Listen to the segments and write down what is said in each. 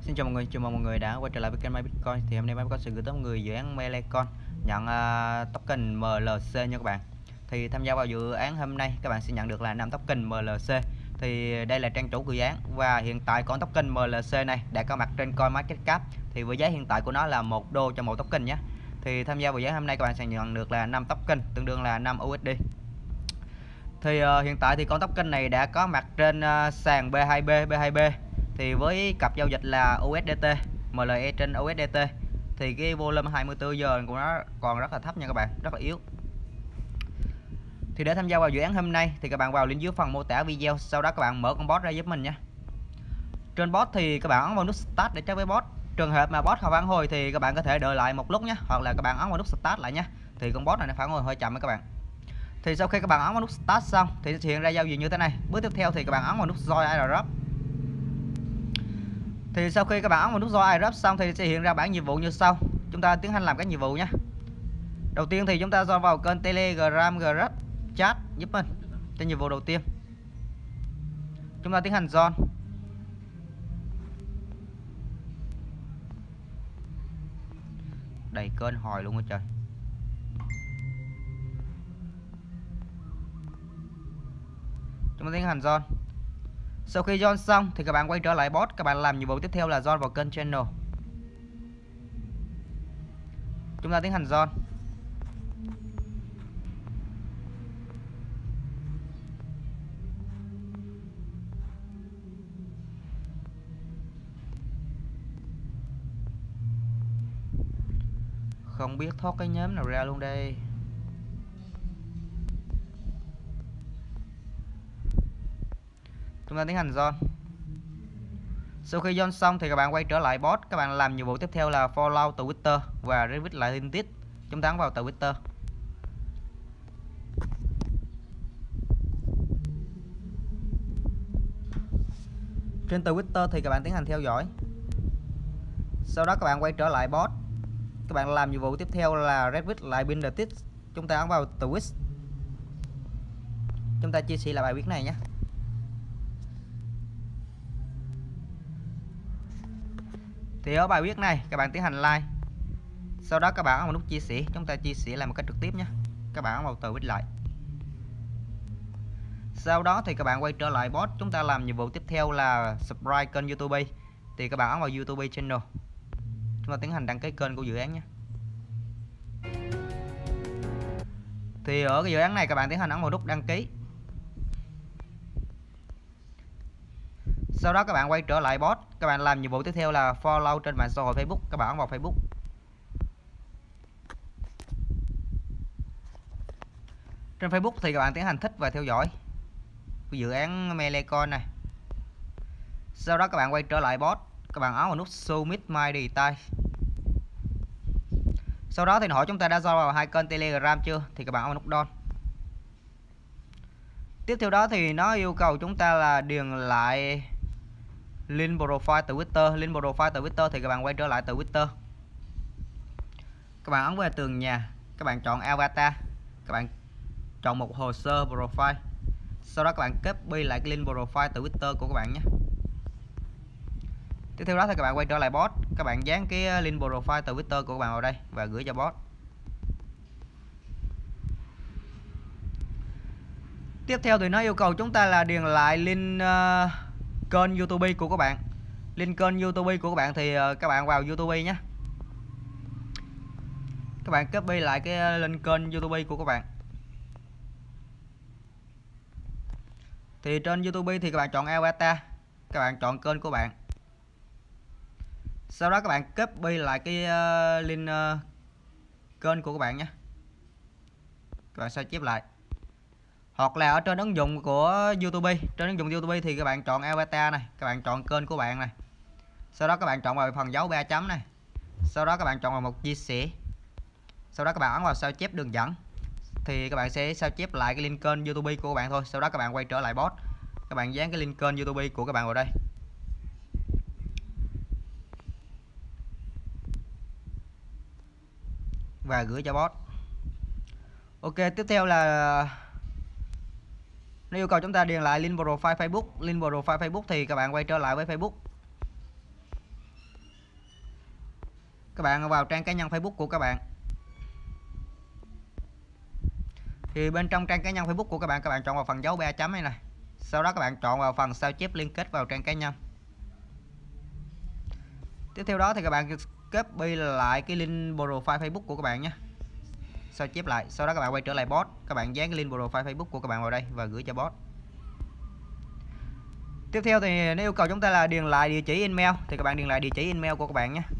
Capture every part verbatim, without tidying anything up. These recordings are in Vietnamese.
Xin chào mọi người, chào mừng mọi người đã quay trở lại với kênh MyBitcoin. Thì hôm nay MyBitcoin sẽ gửi tới mọi người dự án Melecon nhận uh, token em lờ xê nha các bạn. Thì tham gia vào dự án hôm nay các bạn sẽ nhận được là năm token em lờ xê. Thì đây là trang chủ của dự án và hiện tại con token em lờ xê này đã có mặt trên CoinMarketCap. Thì với giá hiện tại của nó là một đô cho một token nhé. Thì tham gia vào dự án hôm nay các bạn sẽ nhận được là năm token, tương đương là năm u ét đê. Thì uh, hiện tại thì con token này đã có mặt trên uh, sàn bê hai bê, bê hai bê. Thì với cặp giao dịch là u ét đê tê, em lờ e trên u ét đê tê thì cái volume hai mươi tư giờ của nó còn rất là thấp nha các bạn, rất là yếu. Thì để tham gia vào dự án hôm nay thì các bạn vào link dưới phần mô tả video, sau đó các bạn mở con bot ra giúp mình nha. Trên bot thì các bạn ấn vào nút start để check với bot. Trường hợp mà bot không phản hồi thì các bạn có thể đợi lại một lúc nhé, hoặc là các bạn ấn vào nút start lại nha. Thì con bot này nó phản hồi hơi chậm các bạn. Thì sau khi các bạn ấn vào nút start xong thì sẽ hiện ra giao diện như thế này. Bước tiếp theo thì các bạn ấn vào nút join airdrop. Thì sau khi các bạn ấn vào nút join airdrop xong thì sẽ hiện ra bảng nhiệm vụ như sau. Chúng ta tiến hành làm các nhiệm vụ nhé. Đầu tiên thì chúng ta join vào kênh Telegram Grab chat giúp mình. Trên nhiệm vụ đầu tiên chúng ta tiến hành join. Đầy kênh hồi luôn á trời. Chúng ta tiến hành join. Sau khi join xong thì các bạn quay trở lại bot, các bạn làm nhiệm vụ tiếp theo là join vào kênh channel. Chúng ta tiến hành join. Không biết thoát cái nhóm nào ra luôn đây. Chúng ta tiến hành join. Sau khi join xong thì các bạn quay trở lại bot, các bạn làm nhiệm vụ tiếp theo là follow Twitter và retweet lại tin tức. Chúng ta ấn vào Twitter. Trên Twitter thì các bạn tiến hành theo dõi. Sau đó các bạn quay trở lại bot, các bạn làm nhiệm vụ tiếp theo là retweet lại pin the tweet. Chúng ta ấn vào tweet. Chúng ta chia sẻ lại bài viết này nhé. Thì ở bài viết này các bạn tiến hành like. Sau đó các bạn ấn vào nút chia sẻ, chúng ta chia sẻ lại một cách trực tiếp nhé. Các bạn ấn vào tweet lại. Sau đó thì các bạn quay trở lại bot, chúng ta làm nhiệm vụ tiếp theo là subscribe kênh YouTube. Thì các bạn ấn vào YouTube channel. Chúng ta tiến hành đăng ký kênh của dự án nhé. Thì ở cái dự án này các bạn tiến hành ấn vào nút đăng ký. Sau đó các bạn quay trở lại bot, các bạn làm nhiệm vụ tiếp theo là follow trên mạng xã hội Facebook, các bạn ấn vào Facebook. Trên Facebook thì các bạn tiến hành thích và theo dõi cái dự án Melecon này. Sau đó các bạn quay trở lại bot, các bạn ấn vào nút submit my details. Sau đó thì hỏi chúng ta đã join vào hai kênh Telegram chưa, thì các bạn ấn vào nút done. Tiếp theo đó thì nó yêu cầu chúng ta là điền lại link profile từ Twitter. Link profile từ Twitter thì các bạn quay trở lại từ Twitter. Các bạn ấn vào tường nhà, các bạn chọn avatar, các bạn chọn một hồ sơ profile. Sau đó các bạn copy lại cái link profile từ Twitter của các bạn nhé. Tiếp theo đó thì các bạn quay trở lại bot, các bạn dán cái link profile từ Twitter của các bạn vào đây và gửi cho bot. Tiếp theo thì nó yêu cầu chúng ta là điền lại link uh, kênh YouTube của các bạn. Link kênh YouTube của các bạn thì uh, các bạn vào YouTube nhé. Các bạn copy lại cái link kênh YouTube của các bạn. Thì trên YouTube thì các bạn chọn avatar, các bạn chọn kênh của bạn. Sau đó các bạn copy lại cái uh, link uh, kênh của các bạn nhé. Các bạn sao chép lại. Hoặc là ở trên ứng dụng của YouTube, trên ứng dụng YouTube thì các bạn chọn avatar này, các bạn chọn kênh của bạn này. Sau đó các bạn chọn vào phần dấu ba chấm này. Sau đó các bạn chọn vào một chia sẻ. Sau đó các bạn ấn vào sao chép đường dẫn. Thì các bạn sẽ sao chép lại cái link kênh YouTube của các bạn thôi. Sau đó các bạn quay trở lại bot, các bạn dán cái link kênh YouTube của các bạn vào đây. Và gửi cho bot. Ok, tiếp theo là nó yêu cầu chúng ta điền lại link profile Facebook. Link profile Facebook thì các bạn quay trở lại với Facebook. các bạn vào trang cá nhân Facebook của các bạn. Thì bên trong trang cá nhân Facebook của các bạn, các bạn chọn vào phần dấu ba chấm này này. Sau đó các bạn chọn vào phần sao chép liên kết vào trang cá nhân. Tiếp theo đó thì các bạn copy lại cái link profile Facebook của các bạn nhé. Sao chép lại, sau đó các bạn quay trở lại bot, các bạn dán cái link profile Facebook của các bạn vào đây và gửi cho bot. Tiếp theo thì nó yêu cầu chúng ta là điền lại địa chỉ email, thì các bạn điền lại địa chỉ email của các bạn nhé.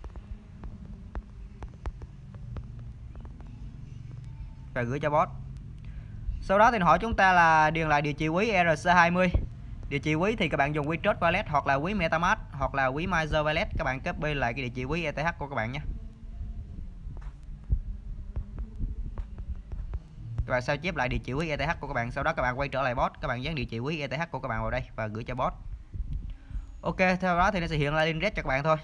Và gửi cho bot. Sau đó thì hỏi chúng ta là điền lại địa chỉ quý R C hai mươi. Địa chỉ quý thì các bạn dùng quý Trust Wallet hoặc là quý MetaMask hoặc là quý Miser Wallet, các bạn copy lại cái địa chỉ quý E T H của các bạn nhé. Các bạn sao chép lại địa chỉ quý E T H của các bạn, sau đó các bạn quay trở lại bot, các bạn dán địa chỉ quý E T H của các bạn vào đây và gửi cho bot. Ok, theo đó thì nó sẽ hiện lại link red cho các bạn thôi.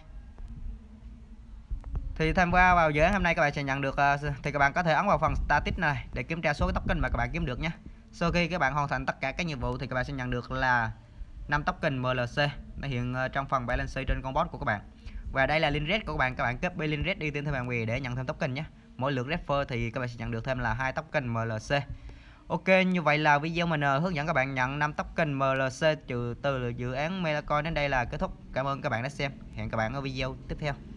Thì tham gia vào dự án hôm nay các bạn sẽ nhận được, thì các bạn có thể ấn vào phần status này để kiểm tra số cái token mà các bạn kiếm được nhé. Sau khi các bạn hoàn thành tất cả các nhiệm vụ thì các bạn sẽ nhận được là năm token M L C nó hiện trong phần balance trên con bot của các bạn. Và đây là link red của các bạn, các bạn copy link red đi tìm thêm bạn bè để nhận thêm token nhé. Mỗi lượt refer thì các bạn sẽ nhận được thêm là hai token M L C. Ok, như vậy là video mình hướng dẫn các bạn nhận năm token M L C trừ từ dự án Melacoin đến đây là kết thúc. Cảm ơn các bạn đã xem. Hẹn các bạn ở video tiếp theo.